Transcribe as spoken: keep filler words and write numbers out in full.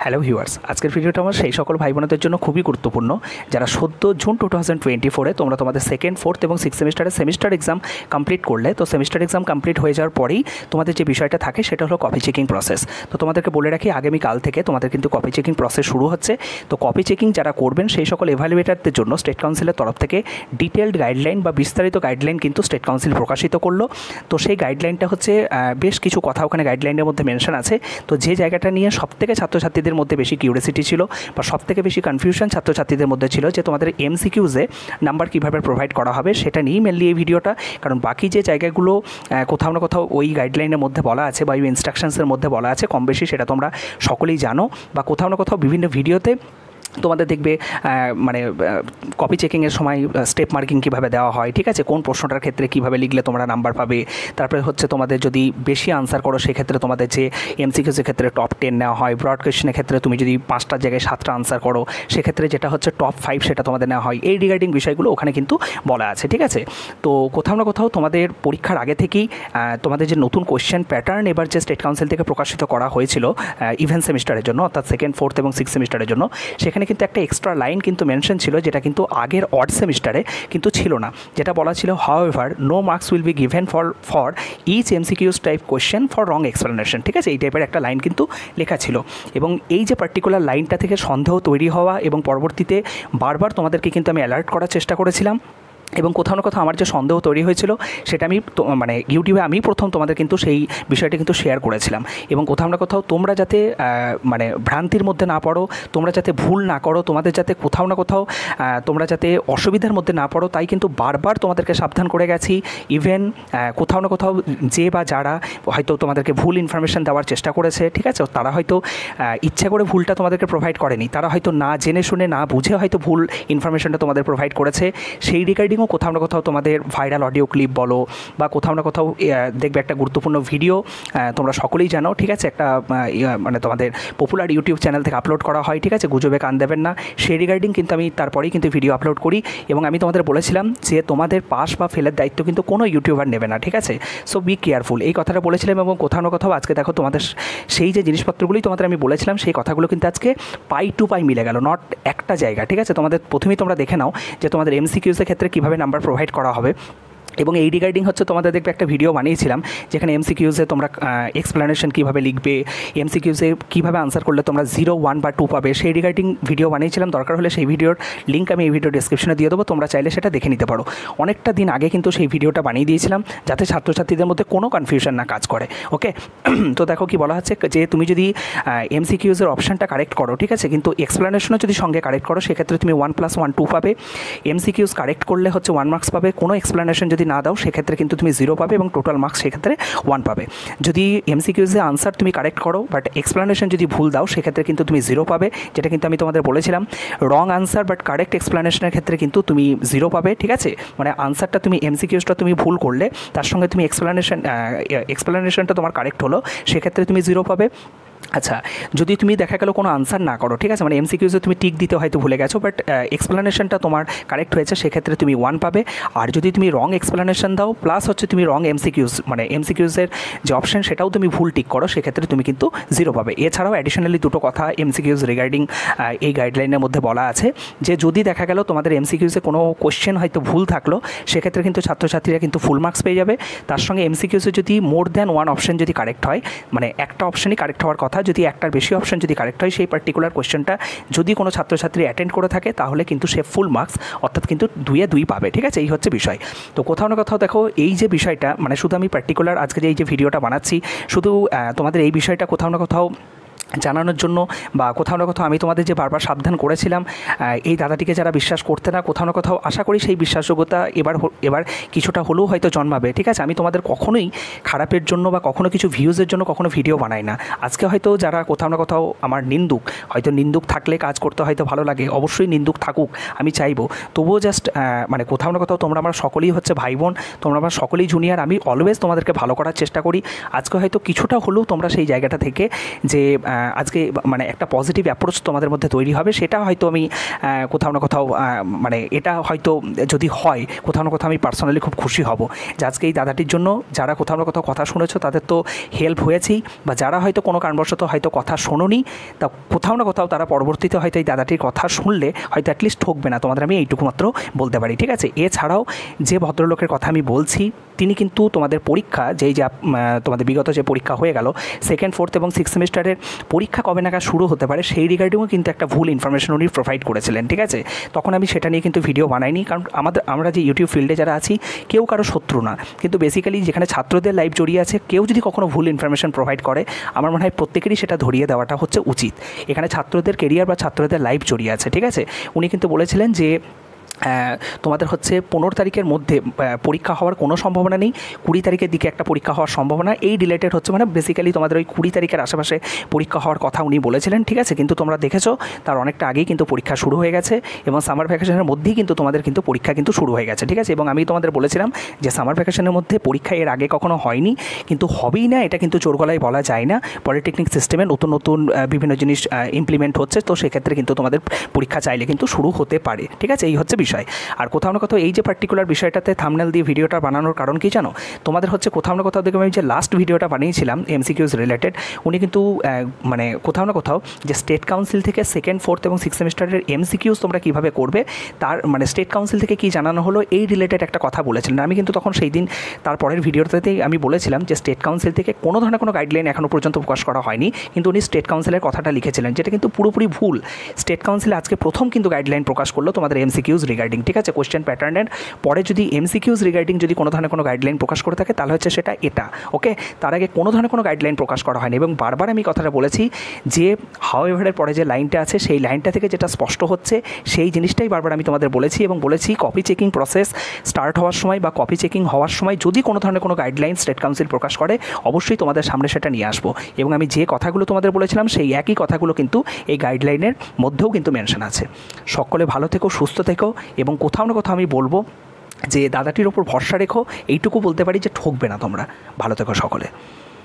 Hello viewers, আজকের ভিডিওটা আমার সেই সকল ভাই বোনদের জন্য খুবই গুরুত্বপূর্ণ যারা সদ্য জুন টু থাউজেন্ড টোয়েন্টি ফোরে তোমরা তোমাদের সেকেন্ড ফোর্থ এবং সিক্স সেমিস্টারের সেমিস্টার এক্সাম কমপ্লিট করলে। তো সেমিস্টার এক্সাম কমপ্লিট হয়ে যাওয়ার পরেই তোমাদের যে বিষয়টা থাকে সেটা হলো কপি চেকিং প্রসেস। তো তোমাদেরকে বলে রাখি, আগামীকাল থেকে তোমাদের কিন্তু কপি চেকিং প্রসেস শুরু হচ্ছে। তো কপি চেকিং যারা করবেন সেই সকল এভালুয়েটারদের জন্য স্টেট কাউন্সিলের তরফ থেকে ডিটেলড গাইডলাইন বা বিস্তারিত গাইডলাইন কিন্তু স্টেট কাউন্সিল প্রকাশিত করলো। তো সেই গাইডলাইনটা হচ্ছে বেশ কিছু কথা ওখানে গাইডলাইনের মধ্যে মেনশন আছে। তো যে জায়গাটা নিয়ে সবথেকে ছাত্রছাত্রীদের মধ্যে বেশি কিউরিয়াসিটি ছিল বা সবথেকে বেশি কনফিউশন ছাত্রছাত্রীদের মধ্যে ছিল যে তোমাদের এমসিকিউজে নাম্বার কীভাবে প্রোভাইড করা হবে, সেটা নিয়েই মেনলি এই ভিডিওটা। কারণ বাকি যে জায়গাগুলো কোথাও না কোথাও ওই গাইডলাইনের মধ্যে বলা আছে বা ওই ইনস্ট্রাকশনসের মধ্যে বলা আছে কম বেশি, সেটা তোমরা সকলেই জানো বা কোথাও না কোথাও বিভিন্ন ভিডিওতে তোমাদের দেখবে মানে কপি চেকিংয়ের সময় স্টেপ মার্কিং কীভাবে দেওয়া হয়, ঠিক আছে, কোন প্রশ্নটার ক্ষেত্রে কীভাবে লিখলে তোমরা নাম্বার পাবে। তারপরে হচ্ছে তোমাদের যদি বেশি আনসার করো সেক্ষেত্রে তোমাদের যে এমসিকিউসের ক্ষেত্রে টপ টেন নেওয়া হয়, ব্রড কোয়েশ্চেনের ক্ষেত্রে তুমি যদি পাঁচটার জায়গায় সাতটা আনসার করো সেক্ষেত্রে যেটা হচ্ছে টপ ফাইভ সেটা তোমাদের নেওয়া হয়। এই রিগার্ডিং বিষয়গুলো ওখানে কিন্তু বলা আছে, ঠিক আছে। তো কোথাও না কোথাও তোমাদের পরীক্ষার আগে থেকেই তোমাদের যে নতুন কোয়েশ্চেন প্যাটার্ন এবার যে স্টেট কাউন্সিল থেকে প্রকাশিত করা হয়েছিল ইভেন সেমিস্টারের জন্য, অর্থাৎ সেকেন্ড ফোর্থ এবং সিক্স সেমিস্টারের জন্য, সেখানে কিন্তু একটা এক্সট্রা লাইন কিন্তু মেনশন ছিল যেটা কিন্তু আগের অড সেমিস্টারে কিন্তু ছিল না। যেটা বলা ছিল, however no marks will be given for for each MCQs type question for wrong explanation, ঠিক আছে। এই টাইপের একটা লাইন কিন্তু লেখা ছিল এবং এই যে পার্টিকুলার লাইনটা থেকে সন্দেহ তৈরি হওয়া এবং পরবর্তীতে বারবার তোমাদেরকে কিন্তু আমি অ্যালার্ট করার চেষ্টা করেছিলাম এবং কোথাও না কোথাও আমার যে সন্দেহ তৈরি হয়েছিল সেটা আমি মানে ইউটিউবে আমি প্রথম তোমাদের কিন্তু সেই বিষয়টা কিন্তু শেয়ার করেছিলাম। এবং কোথাও না কোথাও তোমরা যাতে মানে ভ্রান্তির মধ্যে না পড়ো, তোমরা যাতে ভুল না করো, তোমাদের যাতে কোথাও না কোথাও তোমরা যাতে অসুবিধার মধ্যে না পড়ো, তাই কিন্তু বারবার তোমাদেরকে সাবধান করে গেছি। ইভেন কোথাও না কোথাও যে বা যারা হয়তো তোমাদেরকে ভুল ইনফরমেশান দেওয়ার চেষ্টা করেছে, ঠিক আছে, তারা হয়তো ইচ্ছা করে ভুলটা তোমাদেরকে প্রোভাইড করেনি, তারা হয়তো না জেনে শুনে না বুঝে হয়তো ভুল ইনফরমেশানটা তোমাদের প্রোভাইড করেছে। সেই রিগার্ডিং কোথাও না কোথাও তোমাদের ভাইরাল অডিও ক্লিপ বলো বা কোথাও না কোথাও দেখবে একটা গুরুত্বপূর্ণ ভিডিও তোমরা সকলেই জানো, ঠিক আছে, একটা মানে তোমাদের পপুলার ইউটিউব চ্যানেল থেকে আপলোড করা হয়, ঠিক আছে, গুজবে কান দেবেন না। সেই রিগার্ডিং কিন্তু আমি তারপরেই কিন্তু ভিডিও আপলোড করি এবং আমি তোমাদের বলেছিলাম যে তোমাদের পাস বা ফেলের দায়িত্ব কিন্তু কোনো ইউটিউবার নেবে না, ঠিক আছে। সো বি কেয়ারফুল, এই কথাটা বলেছিলাম এবং কোথাও না কোথাও আজকে দেখো তোমাদের সেই যে জিনিসপত্রগুলোই তোমাদের আমি বলেছিলাম সেই কথাগুলো কিন্তু আজকে পাই টু পাই মিলে গেল, নট একটা জায়গা, ঠিক আছে। তোমাদের প্রথমেই তোমরা দেখে নাও যে তোমাদের এমসিকিউজের ক্ষেত্রে কীভাবে নাম্বার প্রোভাইড করা হবে। এবং এই রিগার্ডিং হচ্ছে তোমাদের দেখবে একটা ভিডিও বানিয়েছিলাম যেখানে এমসিকিউজে তোমরা এক্সপ্লেনেশন কীভাবে লিখবে, এমসিকিউজে কীভাবে আনসার করলে তোমরা জিরো ওয়ান বা টু পাবে, সেই রিগার্ডিং ভিডিও বানিয়েছিলাম। দরকার হলে সেই ভিডিওর লিঙ্ক আমি এই ভিডিও ডিসক্রিপশনে দিয়ে দেবো, তোমরা চাইলে সেটা দেখে নিতে পারো। অনেকটা দিন আগে কিন্তু সেই ভিডিওটা বানিয়ে দিয়েছিলাম যাতে ছাত্রছাত্রীদের মধ্যে কোনো কনফিউশন না কাজ করে, ওকে। তো দেখো কি বলা হচ্ছে যে তুমি যদি এমসিকিউজের অপশানটা কারেক্ট করো, ঠিক আছে, কিন্তু এক্সপ্লেনেশনও যদি সঙ্গে কারেক্ট করো সেক্ষেত্রে তুমি ওয়ান প্লাস ওয়ান টু পাবে। এমসিকিউজ কারেক্ট করলে হচ্ছে ওয়ান মার্কস পাবে, কোনো এক্সপ্লেনেশন যদি না দাও সেক্ষেত্রে কিন্তু তুমি জিরো পাবে এবং টোটাল মার্কস সেক্ষেত্রে ওয়ান পাবে। যদি এমসিকিউজে আনসার তুমি কারেক্ট করো বাট এক্সপ্লেনেশন যদি ভুল দাও সেক্ষেত্রে কিন্তু তুমি জিরো পাবে, যেটা কিন্তু আমি তোমাদের বলেছিলাম। রং আনসার বাট কারেক্ট এক্সপ্লেনেশনের ক্ষেত্রে কিন্তু তুমি জিরো পাবে, ঠিক আছে, মানে আনসারটা তুমি এমসিকিউজটা তুমি ভুল করলে তার সঙ্গে তুমি এক্সপ্লেনেশন এক্সপ্লেনেশনটা তোমার কারেক্ট হলো সেক্ষেত্রে তুমি জিরো পাবে। আচ্ছা, যদি তুমি দেখা গেলো কোনো আনসার না করো, ঠিক আছে, মানে এমসিকিউজে তুমি টিক দিতে হয়তো ভুলে গেছো বাট এক্সপ্লেনেশনটা তোমার কারেক্ট হয়েছে সেক্ষেত্রে তুমি ওয়ান পাবে। আর যদি তুমি রং এক্সপ্লেনেশন দাও প্লাস হচ্ছে তুমি রং এমসিকিউজ মানে এমসিকিউজের যে অপশান সেটাও তুমি ভুল টিক করো সেক্ষেত্রে তুমি কিন্তু জিরো পাবে। এছাড়াও অ্যাডিশনালি দুটো কথা এমসিকিউজ রিগার্ডিং এই গাইডলাইনের মধ্যে বলা আছে যে যদি দেখা গেল তোমাদের এমসিকিউজে কোনো কোয়েশ্চেন হয়তো ভুল থাকলো সেক্ষেত্রে কিন্তু ছাত্রছাত্রীরা কিন্তু ফুল মার্কস পেয়ে যাবে। তার সঙ্গে এমসিকিউজে যদি মোর দ্যান ওয়ান অপশান যদি কারেক্ট হয়, মানে একটা অপশানই কারেক্ট হওয়ার কথা, যদি একটার বেশি অপশন যদি কারেক্ট হয় সেই পার্টিকুলার কোয়েশ্চেনটা যদি কোনো ছাত্রছাত্রী অ্যাটেন্ড করে থাকে তাহলে কিন্তু সে ফুল মার্কস অর্থাৎ কিন্তু দুইয়ে দুই পাবে, ঠিক আছে, এই হচ্ছে বিষয়। তো কোথাও না কোথাও দেখো এই যে বিষয়টা মানে শুধু আমি পার্টিকুলার আজকে যে এই যে ভিডিওটা বানাচ্ছি শুধু তোমাদের এই বিষয়টা কোথাও না কোথাও জানানোর জন্য বা কোথাও না কোথাও আমি তোমাদের যে বারবার সাবধান করেছিলাম এই দাদাটিকে যারা বিশ্বাস করতে না, কোথাও না কোথাও আশা করি সেই বিশ্বাসযোগ্যতা এবার এবার কিছুটা হলেও হয়তো জন্মাবে, ঠিক আছে। আমি তোমাদের কখনোই খারাপের জন্য বা কখনো কিছু ভিউজের জন্য কখনো ভিডিও বানাই না। আজকে হয়তো যারা কোথাও না কোথাও আমার নিন্দুক, হয়তো নিন্দুক থাকলে কাজ করতে হয়তো ভালো লাগে, অবশ্যই নিন্দুক থাকুক আমি চাইবো, তবুও জাস্ট মানে কোথাও না কোথাও তোমরা আমার সকলেই হচ্ছে ভাই বোন, তোমরা আমার সকলেই জুনিয়র, আমি অলওয়েজ তোমাদেরকে ভালো করার চেষ্টা করি। আজকে হয়তো কিছুটা হলেও তোমরা সেই জায়গাটা থেকে যে আজকে মানে একটা পজিটিভ অ্যাপ্রোচ তোমাদের মধ্যে তৈরি হবে, সেটা হয়তো আমি কোথাও না কোথাও মানে এটা হয়তো যদি হয় কোথাও না কোথাও আমি পার্সোনালি খুব খুশি হব যে আজকে এই দাদাটির জন্য যারা কোথাও না কোথাও কথা শুনেছো তাদের তো হেল্প হয়েছেই, বা যারা হয়তো কোনো কারণবশত হয়তো কথা শোনোনি তা কোথাও না কোথাও তারা পরবর্তীতে হয়তো এই দাদাটির কথা শুনলে হয়তো অ্যাটলিস্ট ঠকবে না, তোমাদের আমি এইটুকু মাত্র বলতে পারি। ঠিক আছে, এছাড়াও যে ভদ্রলোকের কথা আমি বলছি তিনি কিন্তু তোমাদের পরীক্ষা যেই যে তোমাদের বিগত যে পরীক্ষা হয়ে গেল সেকেন্ড ফোর্থ এবং সিক্স সেমিস্টারের পরীক্ষা কবে নাগাদ শুরু হতে পারে সেই রিগার্ডিংও কিন্তু একটা ভুল ইনফরমেশন উনি প্রোভাইড করেছিলেন। ঠিক আছে, তখন আমি সেটা নিয়ে কিন্তু ভিডিও বানাইনি, কারণ আমাদের আমরা যে ইউটিউব ফিল্ডে যারা আছি কেউ কারো শত্রু না, কিন্তু বেসিক্যালি যেখানে ছাত্রদের লাইফ জড়িয়ে আছে কেউ যদি কখনো ভুল ইনফরমেশন প্রোভাইড করে আমার মনে হয় প্রত্যেকেরই সেটা ধরিয়ে দেওয়াটা হচ্ছে উচিত। এখানে ছাত্রদের কেরিয়ার বা ছাত্রদের লাইফ জড়িয়ে আছে। ঠিক আছে, উনি কিন্তু বলেছিলেন যে তোমাদের হচ্ছে পনেরো তারিখের মধ্যে পরীক্ষা হওয়ার কোনো সম্ভাবনা নেই, কুড়ি তারিখের দিকে একটা পরীক্ষা হওয়ার সম্ভাবনা, এই রিলেটেড হচ্ছে মানে বেসিক্যালি তোমাদের ওই কুড়ি তারিখের আশেপাশে পরীক্ষা হওয়ার কথা উনি বলেছিলেন। ঠিক আছে, কিন্তু তোমরা দেখেছো তার অনেকটা আগেই কিন্তু পরীক্ষা শুরু হয়ে গেছে এবং সামার ভ্যাকেশনের মধ্যেই কিন্তু তোমাদের কিন্তু পরীক্ষা কিন্তু শুরু হয়ে গেছে। ঠিক আছে, এবং আমি তোমাদের বলেছিলাম যে সামার ভ্যাকেশনের মধ্যে পরীক্ষা এর আগে কখনো হয়নি, কিন্তু হবেই না এটা কিন্তু চোরগলায় বলা যায় না। পলিটেকনিক সিস্টেমে নতুন নতুন বিভিন্ন জিনিস ইমপ্লিমেন্ট হচ্ছে, তো সেক্ষেত্রে কিন্তু তোমাদের পরীক্ষা চাইলে কিন্তু শুরু হতে পারে। ঠিক আছে, এই হচ্ছে বিষয়। আর কোথাও না কোথাও এই যে পার্টিকুলার বিষয়টাতে থাম্বনেল দিয়ে ভিডিওটা বানানোর কারণ কি জানো, তোমাদের হচ্ছে কোথাও না কোথাও দেখবে আমি যে লাস্ট ভিডিওটা বানিয়েছিলাম এমসিকিউজ রিলেটেড, উনি কিন্তু মানে কোথাও না কোথাও যে স্টেট কাউন্সিল থেকে সেকেন্ড ফোর্থ এবং সিক্স সেমিস্টারের এমসিকিউজ তোমরা কীভাবে করবে তার মানে স্টেট কাউন্সিল থেকে কী জানানো হলো এই রিলেটেড একটা কথা বলেছিলেন। আমি কিন্তু তখন সেই দিন তারপরের ভিডিওটাতেই আমি বলেছিলাম যে স্টেট কাউন্সিল থেকে কোনো ধরনের কোনো গাইডলাইন এখনও পর্যন্ত প্রকাশ করা হয়নি, কিন্তু উনি স্টেট কাউন্সিলের কথাটা লিখেছিলেন, যেটা কিন্তু পুরোপুরি ভুল। স্টেট কাউন্সিল আজকে প্রথম কিন্তু গাইডলাইন প্রকাশ করলো তোমাদের এমসিকিউজ রিগার্ডিং। ঠিক আছে, কোয়েশ্চেন প্যাটার্নের পরে যদি এমসিকিউজ রিগার্ডিং যদি কোনো ধরনের কোনো গাইডলাইন প্রকাশ করে থাকে তাহলে হচ্ছে সেটা এটা। ওকে, তার আগে কোনো ধরনের কোনো গাইডলাইন প্রকাশ করা হয়নি এবং বারবার আমি কথাটা বলেছি যে হাউএভারের পরে যে লাইনটা আছে সেই লাইনটা থেকে যেটা স্পষ্ট হচ্ছে সেই জিনিসটাই বারবার আমি তোমাদের বলেছি এবং বলেছি কপি চেকিং প্রসেস স্টার্ট হওয়ার সময় বা কপি চেকিং হওয়ার সময় যদি কোনো ধরনের কোনো গাইডলাইন স্টেট কাউন্সিল প্রকাশ করে অবশ্যই তোমাদের সামনে সেটা নিয়ে আসবো। এবং আমি যে কথাগুলো তোমাদের বলেছিলাম সেই একই কথাগুলো কিন্তু এই গাইডলাইনের মধ্যেও কিন্তু মেনশন আছে। সকলে ভালো থেকো, সুস্থ থেকো এবং কোথাও না কোথাও আমি বলবো যে দাদাটির ওপর ভরসা রেখো, এইটুকু বলতে পারি যে ঠকবে না তোমরা। ভালো থেকো সকলে।